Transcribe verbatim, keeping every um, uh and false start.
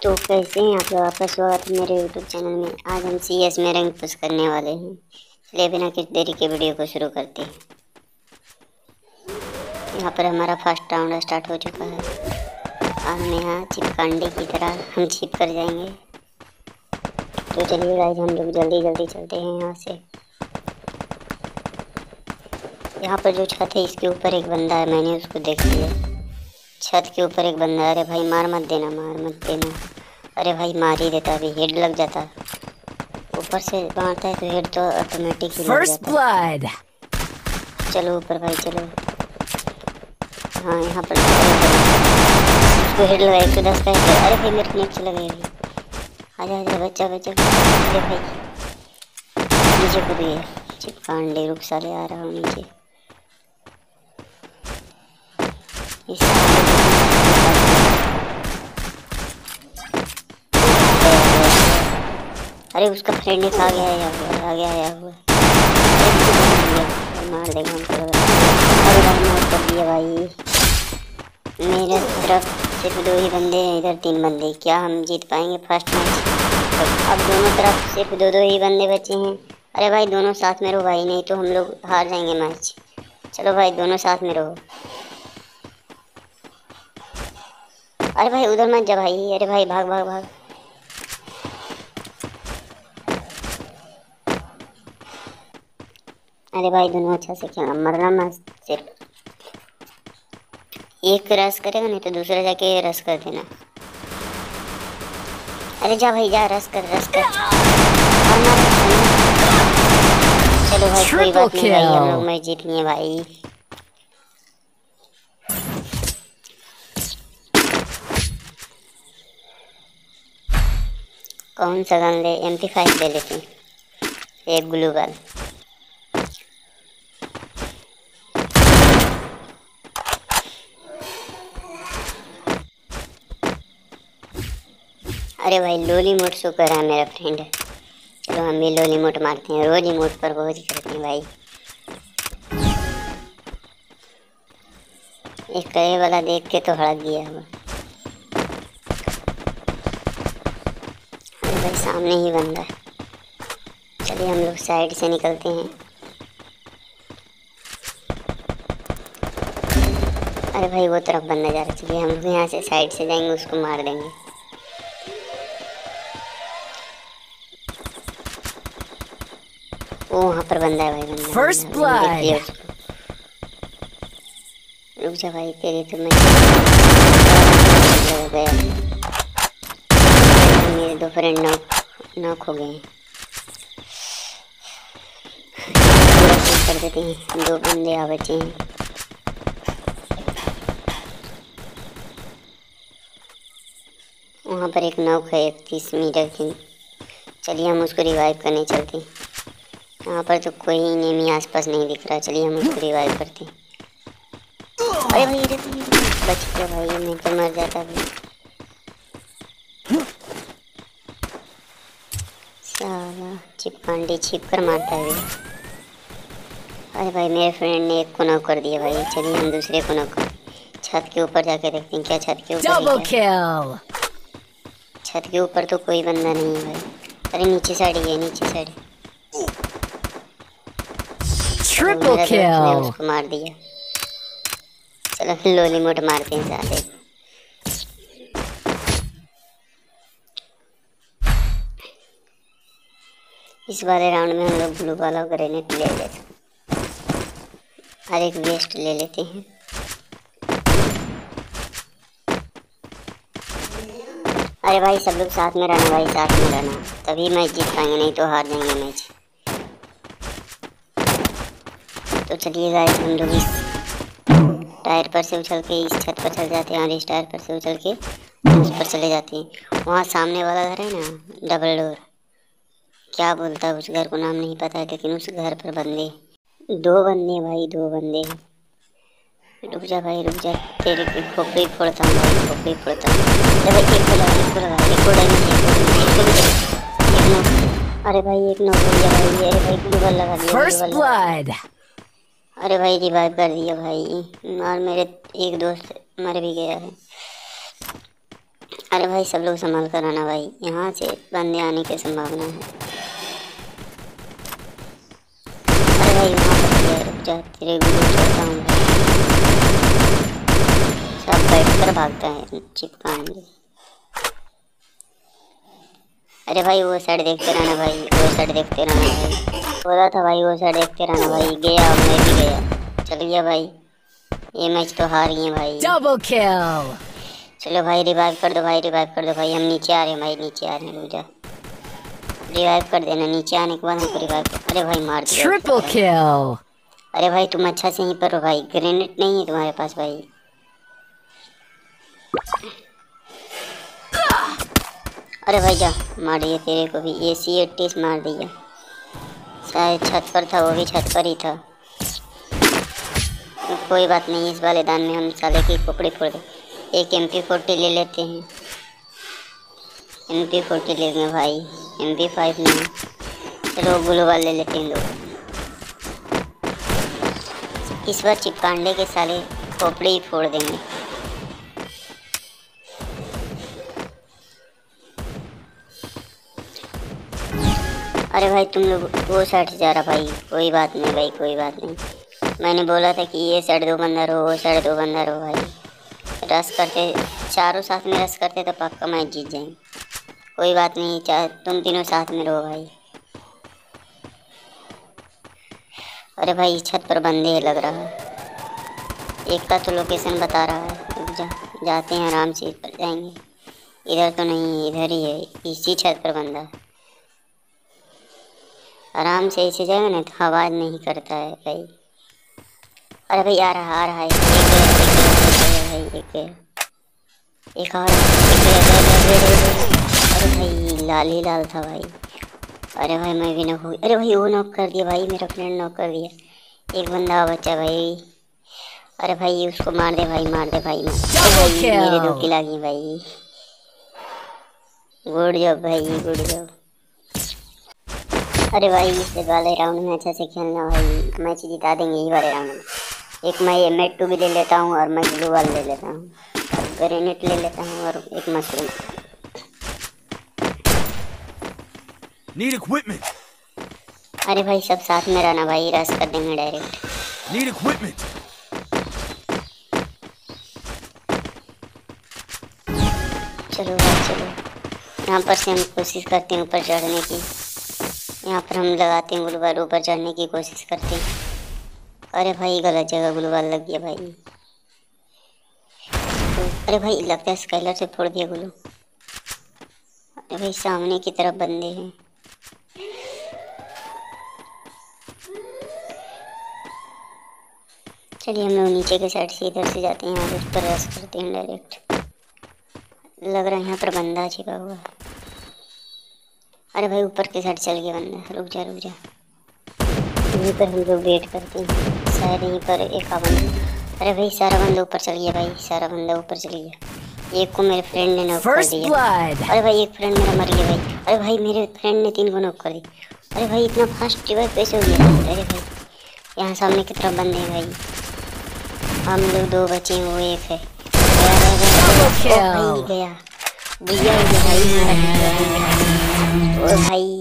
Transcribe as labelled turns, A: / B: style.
A: तो कैसे हैं आप लोग? आपका स्वागत है मेरे यूट्यूब चैनल में। आज हम सी एस में रैंक पुश करने वाले हैं। चलिए बिना किसी देरी के वीडियो को शुरू करते हैं। यहाँ पर हमारा फर्स्ट राउंड स्टार्ट हो चुका है और हम यहाँ चिपकांडे की तरह हम छिप कर जाएंगे। तो चलिए गाइस हम लोग जल्दी जल्दी चलते हैं यहाँ से। यहाँ पर जो छत है इसके ऊपर एक बंदा है, मैंने उसको देख लिया। छत के ऊपर एक बंदा। अरे भाई मार मत देना, मार मत देना। अरे भाई मार ही देता, अभी हेड लग जाता। ऊपर से मारता है तो हेड तो ऑटोमेटिक ही लग जाता। चलो ऊपर भाई चलो। हाँ यहाँ पर उसको हेड लगा, एक सौ दस का हेड। अरे भाई मेरे को नीचे लगे अभी। आजा आजा बच्चा बच्चा। अरे भाई नीचे कूद गया। चिपकांडे रुक साले, आ रहा हूँ नीचे। अरे उसका फ्रेंड एक आ गया है, आ गया आया हुआ। मार देगा हमको। अरे भाई मार कर दिया भाई। मेरे तरफ सिर्फ दो ही बंदे हैं, इधर तीन बंदे। क्या हम जीत पाएंगे फर्स्ट मैच? अब दोनों तरफ सिर्फ दो दो ही बंदे बचे हैं। अरे भाई दोनों साथ में रहो भाई, नहीं तो हम लोग हार जाएंगे मैच। चलो भाई दोनों साथ में रहो। अरे भाई उधर मत जा भाई। अरे भाई भाग भाग भाग। अरे भाई दोनों अच्छा से खेलना, मरना मत। सिर्फ एक रस करेगा नहीं तो दूसरा जाके रस कर देना। अरे जा भाई जा, रस कर रस कर। चलो भाई कोई बात नहीं भाई, हम लोग मैच जीत लिए भाई। कौन सा गन ले? एम पी फाइव ले लेते हैं, एक ग्लू गन। अरे भाई लोली मोट शो कर रहा है मेरा फ्रेंड। चलो हम भी लोली मोट मारते हैं, रोज ही मोट पर बोझ करते हैं भाई। एक करे वाला देख के तो हड़क गया हुआ। अरे भाई सामने ही बंदा है। चलिए हम लोग साइड से निकलते हैं। अरे भाई वो तरफ बंदा जा रहा है। चलिए हम लोग यहाँ से साइड से जाएंगे, उसको मार देंगे। वो वहाँ पर बंदा है भाई, बंदा फर्स्ट ब्लड। रुक जा भाई, तेरे तो मैं गया। मेरे दो फ्रेंड नॉक नॉक हो गए। कर देते हैं, दो बंदे आ बचे हैं। वहाँ पर एक नॉक है इकतीस मीटर की। चलिए हम उसको रिवाइव करने चलते हैं। यहाँ पर तो कोई एनिमी आसपास नहीं दिख रहा। चलिए हम उसको रिवाइव करते हैं। अरे भाई ये बच गया भाई, मैं तो मर जाता भाई। साला चिपकांडे छिप कर मारता है। अरे भाई मेरे फ्रेंड ने एक को नॉक कर दिया भाई। चलिए हम दूसरे को नॉक कर। छत के ऊपर जाके देखते हैं क्या छत के ऊपर। छत के ऊपर तो कोई बंदा नहीं है भाई। अरे नीचे साइड ही है, नीचे साइड। ट्रिपल किल, उसको मार दिया। चलो फिर लोली मोट मारते हैं साले। इस वाले राउंड में हम लोग ब्लू वाला ग्रेनेड ले लेते हैं और एक वेस्ट ले लेते हैं। अरे भाई सब लोग साथ में रहना भाई, साथ में रहना, तभी मैच जीत पाएंगे, नहीं तो हार जाएंगे मैच। तो चलिए गाइस हम लोग इस टायर पर से उछल के इस छत पर चल जाते हैं और इस टायर पर से उछल के उस पर चले जाते हैं। वहाँ सामने वाला घर है ना, डबल डोर, क्या बोलता है उस घर को, नाम नहीं पता है, लेकिन उस घर पर बंदे, दो बंदे भाई, दो बंदे। रुक जा भाई रुक जा, तेरे की खोपड़ी फोड़ता हूँ भाई, खोपड़ी फोड़ता हूँ। अरे भाई एक को लगा, एक को लगा, एक को लगा, एक नो। अरे भाई एक नो हो गया भाई। अरे भाई ग्लूबल लगा दिया। अरे भाई रिवाइव कर दिया भाई, और मेरे एक दोस्त मर भी गया है। अरे भाई सब लोग संभाल कर आना भाई, यहाँ से बंदे आने की संभावना है। अरे भाई वहाँ पर रुक जा, तेरे गुरु छोड़ता हूँ भाई। सब बैठ कर भागता है चिपकाएंगे। अरे भाई वो साइड देखते रहना भाई, वो साइड देखते रहना भाई। बोला था भाई वो साइड देखते रहना भाई। गया, मैं भी गया। चल गया भाई, ये मैच तो हार गए भाई।
B: Double kill.
A: चलो भाई रिवाइव कर दो भाई, रिवाइव कर दो भाई। हम नीचे आ रहे हैं भाई, नीचे आ रहे हैं। रुक जा, रिवाइव कर देना। नीचे आने के बाद हमको रिवाइव कर। अरे भाई मार दिया।
B: Triple kill.
A: अरे भाई तुम अच्छा से यहीं पर हो भाई, ग्रेनेड नहीं है तुम्हारे पास भाई। अरे भाई जा, मार दिया तेरे को भी। ए सी एट्टीस मार दिया। शायद छत पर था, वो भी छत पर ही था। कोई बात नहीं, इस वाले दान में हम साले की खोपड़ी फोड़ दे। एक एम पी फोर्टी ले लेते हैं। एम पी फोर्टी ले लेंगे भाई, एम पी फाइव नहीं। चलो ग्लोबल ले लेते हैं लोग। इस बार चिपकांडे के साले खोपड़ी ही फोड़ देंगे। अरे भाई तुम लोग वो साइड से जा रहा भाई। कोई बात नहीं भाई, कोई बात नहीं। मैंने बोला था कि ये साइड दो बंदा रहो, वो साइड दो बंदा रहो भाई। रस करते, चारों साथ में रस करते तो पक्का मैच जीत जाएंगे। कोई बात नहीं, चाहे तुम तीनों साथ में रहो भाई। अरे भाई छत पर बंदे लग रहा है। एक का तो लोकेशन बता रहा है। जा, जाते हैं आराम से, पर जाएंगे। इधर तो नहीं, इधर ही है, इसी छत पर बंदा है। आराम से ऐसे जाएगा ना तो आवाज़ नहीं करता है भाई। अरे भाई आ रहा आ रहा है। एक गया, एक गया, एक गया, एक और अरे भाई लाल ही लाल था भाई। अरे भाई मैं भी नॉक हो गया। अरे भाई वो नॉक कर दिया भाई, मेरा फ्रेंड नॉक कर दिया। एक बंदा बचा भाई। अरे भाई उसको मार दे भाई, मार दे भाई, मार दे भाई। मेरे दो किल आ गई भाई। गुड जॉब भाई, गुड जॉब। अरे भाई इस वाले राउंड में अच्छा से खेलना भाई, मैच जिता देंगे यही वाले राउंड में। एक मैं एम एट टू भी ले लेता हूँ और मैं ग्लू वाल ले लेता हूँ, ग्रेनेड ले लेता हूँ और एक मशरूम।
C: Need equipment.
A: अरे भाई सब साथ में रहना भाई, रस कर देंगे डायरेक्ट।
C: Need equipment.
A: चलो भाई चलो, यहाँ पर से हम कोशिश करते हैं ऊपर चढ़ने की। यहाँ पर हम लगाते हैं ग्लूवाल, ऊपर चढ़ने की कोशिश करते हैं। अरे भाई गलत जगह ग्लूवाल लग गया भाई। तो, अरे भाई लगता है स्काइलर से फोड़ दिया ग्लू। अरे भाई सामने की तरफ बंदे हैं। चलिए हम लोग नीचे के साइड से इधर से जाते हैं और उस पर रस करते हैं डायरेक्ट। लग रहा है यहाँ पर बंदा छिपा हुआ है। अरे भाई ऊपर के साइड चल गया बंदा। रुक जा रुक जा, यहीं पर हम लोग वेट करते हैं, शायद यहीं पर एक बंदा। अरे भाई सारा बंदा ऊपर चल गया भाई, सारा बंदा ऊपर चल गया। एक को मेरे फ्रेंड ने नॉक कर दिया। अरे भाई एक फ्रेंड मेरा मर गया भाई। अरे भाई मेरे फ्रेंड ने तीन को नॉक कर दिया। अरे भाई इतना फास्ट रिवाइव कैसे हो गया? अरे भाई यहाँ सामने की तरफ बंदे हैं भाई। हम लोग दो बचे हैं, वो एक है। भाई गया भैया भाई, ओ भाई